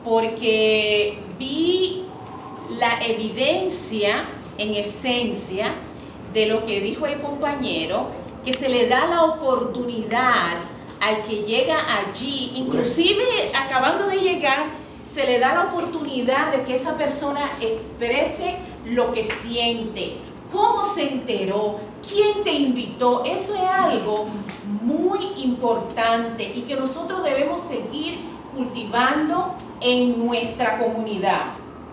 porque vi la evidencia en esencia de lo que dijo el compañero, que se le da la oportunidad al que llega allí, inclusive acabando de llegar, se le da la oportunidad de que esa persona exprese lo que siente, cómo se enteró, quién te invitó. Eso es algo muy importante y que nosotros debemos seguir cultivando en nuestra comunidad.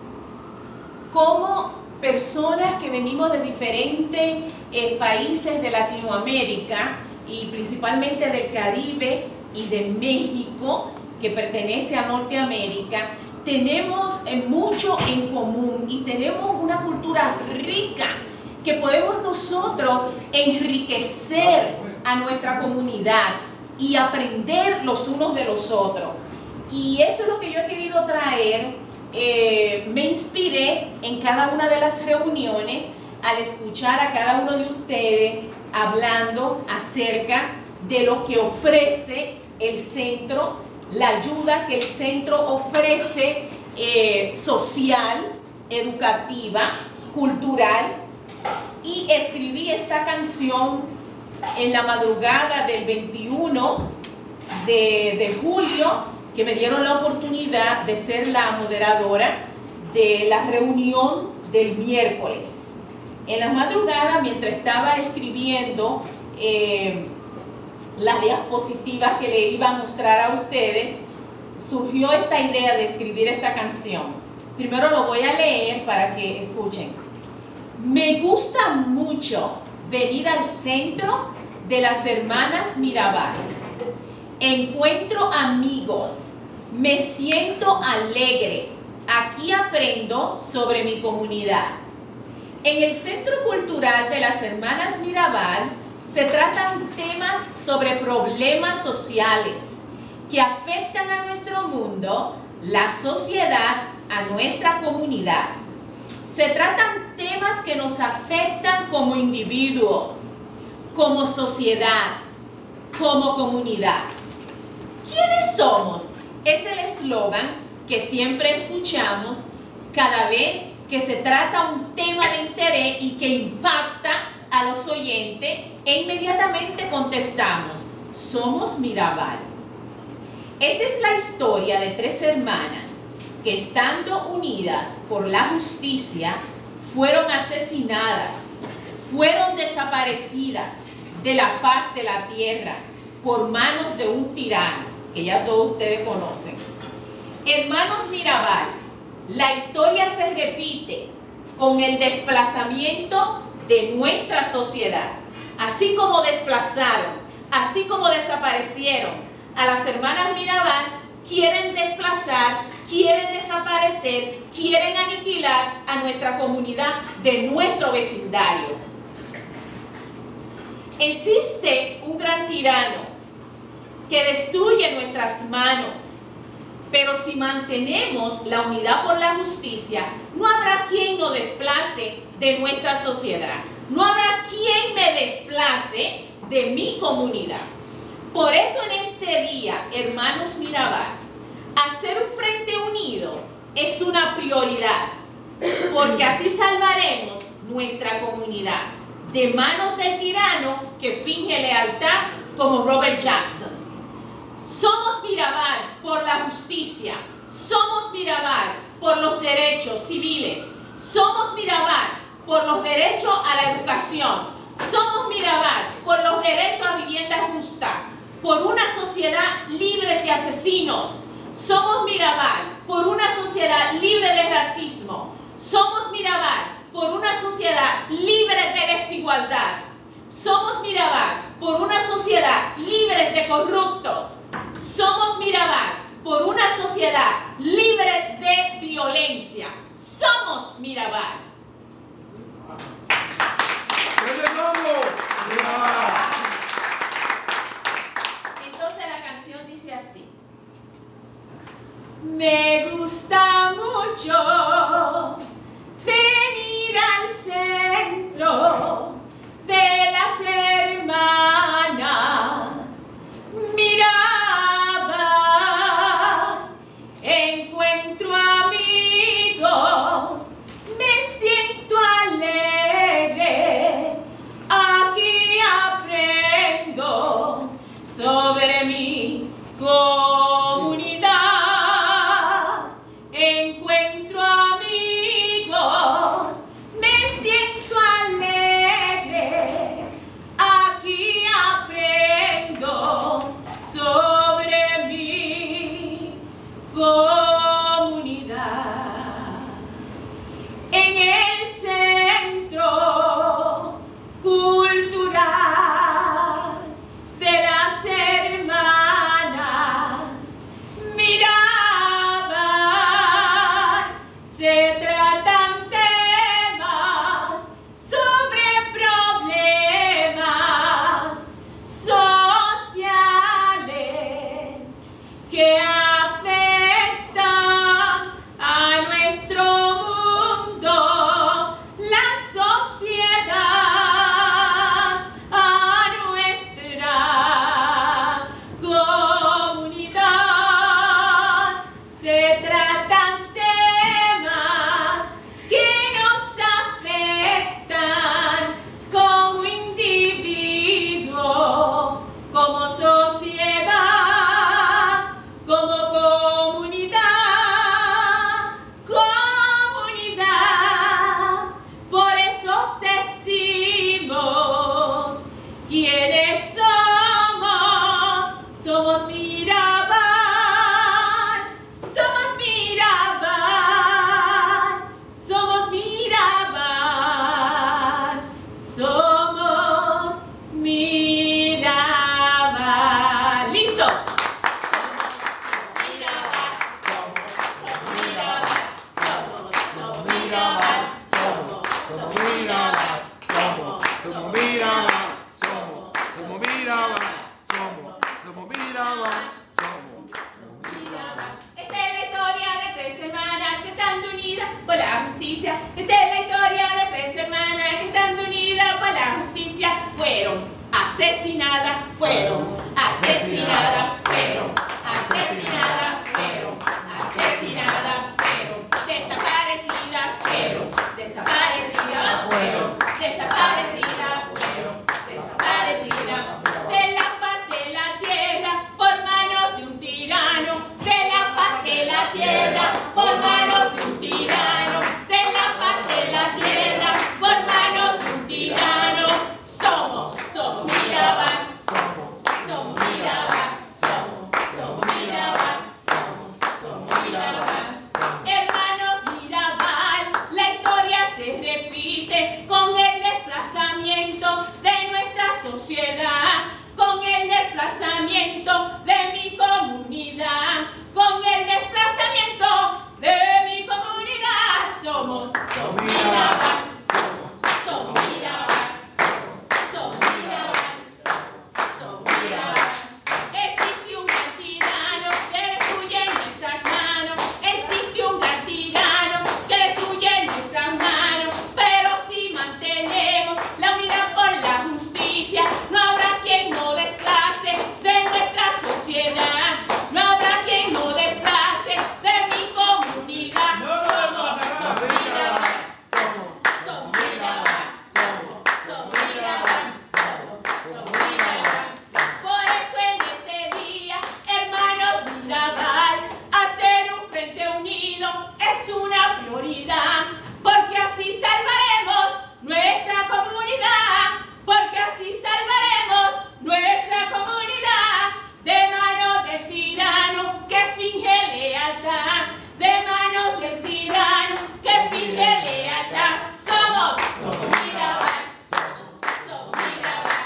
Como personas que venimos de diferentes países de Latinoamérica y principalmente del Caribe y de México, que pertenece a Norteamérica, tenemos mucho en común y tenemos una cultura rica que podemos nosotros enriquecer a nuestra comunidad y aprender los unos de los otros. Y eso es lo que yo he querido traer. Me inspiré en cada una de las reuniones al escuchar a cada uno de ustedes hablando acerca de lo que ofrece el centro, la ayuda que el centro ofrece social, educativa, cultural, y escribí esta canción en la madrugada del 21 de julio, que me dieron la oportunidad de ser la moderadora de la reunión del miércoles. En la madrugada, mientras estaba escribiendo las diapositivas que le iba a mostrar a ustedes, surgió esta idea de escribir esta canción. Primero lo voy a leer para que escuchen. Me gusta mucho venir al centro de las hermanas Mirabal. Encuentro amigos, me siento alegre, aquí aprendo sobre mi comunidad. En el Centro Cultural de las Hermanas Mirabal se tratan temas sobre problemas sociales que afectan a nuestro mundo, la sociedad, a nuestra comunidad. Se tratan temas que nos afectan como individuo, como sociedad, como comunidad. ¿Quiénes somos? Es el eslogan que siempre escuchamos cada vez que se trata un tema de interés y que impacta a los oyentes, e inmediatamente contestamos: somos Mirabal. Esta es la historia de tres hermanas que, estando unidas por la justicia, fueron asesinadas, fueron desaparecidas de la faz de la tierra por manos de un tirano que ya todos ustedes conocen. Hermanos Mirabal, la historia se repite con el desplazamiento de nuestra sociedad. Así como desplazaron, así como desaparecieron a las hermanas Mirabal, quieren desplazar, quieren desaparecer, quieren aniquilar a nuestra comunidad de nuestro vecindario. Existe un gran tirano que destruye nuestras manos, pero si mantenemos la unidad por la justicia, no habrá quien nos desplace de nuestra sociedad, no habrá quien me desplace de mi comunidad. Por eso en este día, hermanos Mirabal, hacer un frente unido es una prioridad, porque así salvaremos nuestra comunidad de manos del tirano que finge lealtad como Robert Jackson. Somos Mirabal por la justicia, somos Mirabal por los derechos civiles, somos Mirabal por los derechos a la educación, somos Mirabal por los derechos a vivienda justa, por una sociedad libre de asesinos, somos Mirabal por una sociedad libre de racismo, somos Mirabal por una sociedad libre de desigualdad, somos Mirabal por una sociedad libre de corruptos, somos Mirabal por una sociedad libre de violencia. Somos Mirabal. Entonces la canción dice así. Me gusta mucho venir al centro de las hermanas Mirabal. Encuentro comunidad. En el centro cultural de las hermanas miraban, se tratan temas sobre problemas sociales que afectan a nuestro mundo, la sociedad, a nuestra comunidad. Se tratan temas que nos afectan como individuo, como sociedad, como comunidad, comunidad. Por eso decimos quiénes somos. Somos Mirabal, somos Mirabal, somos Mirabal, somos Mirabal. ¿Listos? Esta es la historia de 3 hermanas que están unidas por la justicia. Esta es la historia de 3 hermanas que están unidas por la justicia. Fueron asesinadas, fueron asesinadas, fueron asesinadas, fueron asesinadas, fueron desaparecidas, fueron desaparecidas, fueron desaparecidas, fueron desaparecidas de la faz de la tierra por manos de un tirano, de la faz de la tierra por manos de un tirano, de la faz de la tierra por manos de un tirano. Somos Mirabal, somos Mirabal, somos Mirabal, somos Mirabal. Hermanos Mirabal, la historia se repite con el desplazamiento de nuestra sociedad, con el desplazamiento de mi comunidad, con el desplazamiento de mi comunidad. Somos Mirabal, somos Mirabal, somos Mirabal, somos Mirabal. Existe un gran tirano que destruye nuestras manos, existe un gran tirano que destruye nuestras manos, pero si mantenemos la unidad por la justicia, no habrá quien no desplace de nuestra sociedad, no habrá quien no desplace de mi comunidad. Somos Mirabal, somos Mirabal, somos Mirabal, somos Mirabal. Por eso en este día, hermanos Mirabal, hacer un frente unido es una prioridad, porque así salvaremos nuestra comunidad, porque así salvaremos nuestra comunidad de manos del tirano que finge lealtad, de manos del tirano que finge lealtad. Somos Mirabal, somos Mirabal,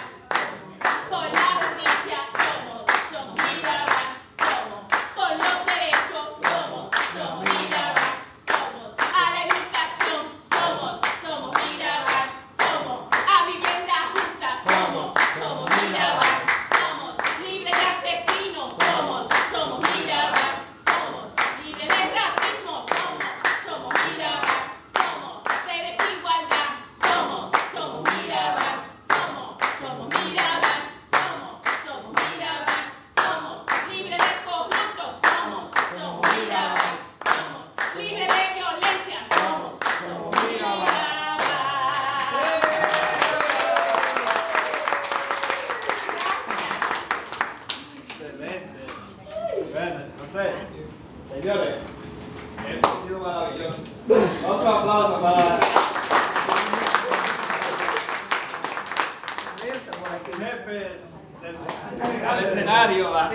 por la justicia somos Mirabal, somos por los derechos, somos Mirabal, somos a la educación, somos Mirabal, somos a vivienda justa, somos Mirabal, somos libres de asesinos, somos Mirabal, somos libres de racismo, somos Mirabal, somos de desigualdad, somos Mirabal, somos Mirabal, somos Mirabal, somos libres de corruptos, somos Mirabal, somos libres de violencia, somos Mirabal. Excelente. Bueno, José, señores, esto ha sido maravilloso. Otro aplauso para...